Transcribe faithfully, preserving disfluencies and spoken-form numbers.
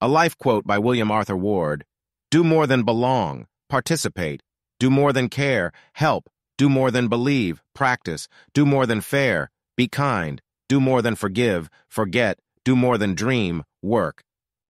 A life quote by William Arthur Ward: do more than belong, participate. Do more than care, help. Do more than believe, practice. Do more than fair, be kind. Do more than forgive, forget. Do more than dream, work.